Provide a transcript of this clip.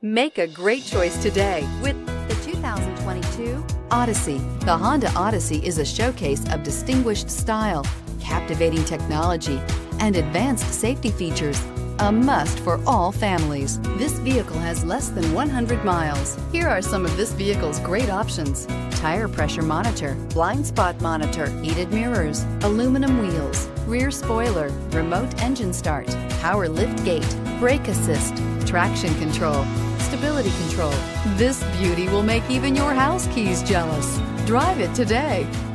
Make a great choice today with the 2022 Odyssey. The Honda Odyssey is a showcase of distinguished style, captivating technology, and advanced safety features. A must for all families. This vehicle has less than 100 miles. Here are some of this vehicle's great options: tire pressure monitor, blind spot monitor, heated mirrors, aluminum wheels, rear spoiler, remote engine start, power lift gate, brake assist, traction control, stability control. This beauty will make even your house keys jealous. Drive it today.